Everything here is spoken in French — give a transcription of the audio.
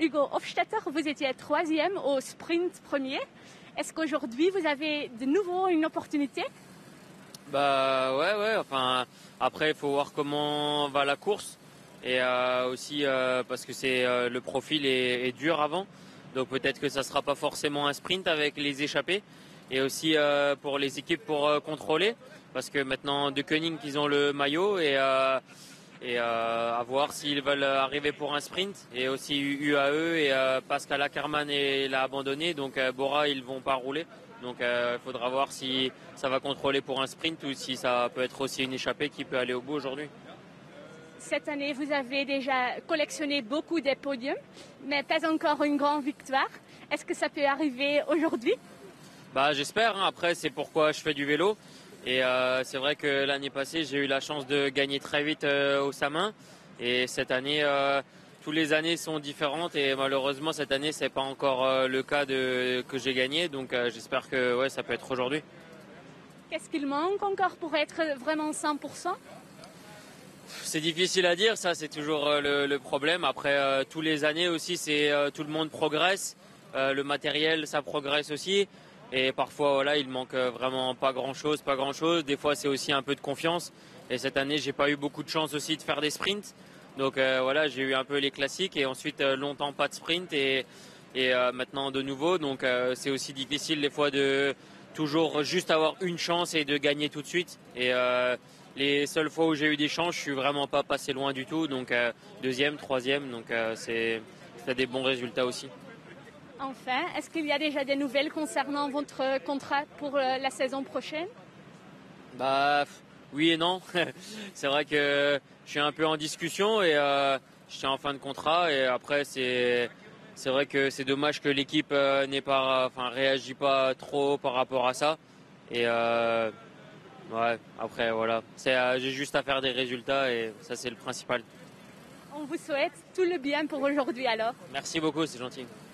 Hugo Hofstetter, vous étiez troisième au sprint premier. Est-ce qu'aujourd'hui, vous avez de nouveau une opportunité? Bah ouais, enfin après il faut voir comment va la course et aussi parce que le profil est dur avant, donc peut-être que ça sera pas forcément un sprint avec les échappées et aussi pour les équipes pour contrôler parce que maintenant De Koning ils ont le maillot et à voir s'ils veulent arriver pour un sprint et aussi UAE et Pascal Ackermann l'a abandonné, donc Bora ils vont pas rouler. Donc il faudra voir si ça va contrôler pour un sprint ou si ça peut être aussi une échappée qui peut aller au bout aujourd'hui. Cette année, vous avez déjà collectionné beaucoup de podiums, mais pas encore une grande victoire. Est-ce que ça peut arriver aujourd'hui? Bah, j'espère, hein. Après, c'est pourquoi je fais du vélo. Et c'est vrai que l'année passée, j'ai eu la chance de gagner très vite au Samin. Et cette année, toutes les années sont différentes. Et malheureusement, cette année, c'est pas encore le cas que j'ai gagné. Donc j'espère que ouais, ça peut être aujourd'hui. Qu'est-ce qu'il manque encore pour être vraiment 100%? C'est difficile à dire, ça c'est toujours le problème. Après, tous les années aussi, tout le monde progresse. Le matériel, ça progresse aussi. Et parfois, voilà, il manque vraiment pas grand-chose. Des fois, c'est aussi un peu de confiance. Et cette année, j'ai pas eu beaucoup de chance aussi de faire des sprints. Donc voilà, j'ai eu un peu les classiques et ensuite longtemps pas de sprint et maintenant de nouveau. Donc c'est aussi difficile des fois de toujours juste avoir une chance et de gagner tout de suite. Et les seules fois où j'ai eu des chances, je suis vraiment pas passé loin du tout. Donc deuxième, troisième, donc c'est des bons résultats aussi. Enfin, est-ce qu'il y a déjà des nouvelles concernant votre contrat pour la saison prochaine? Bah oui et non. C'est vrai que je suis un peu en discussion et je suis en fin de contrat et après c'est vrai que c'est dommage que l'équipe réagit pas trop par rapport à ça et ouais, après voilà, j'ai juste à faire des résultats et ça c'est le principal. On vous souhaite tout le bien pour aujourd'hui alors. Merci beaucoup, c'est gentil.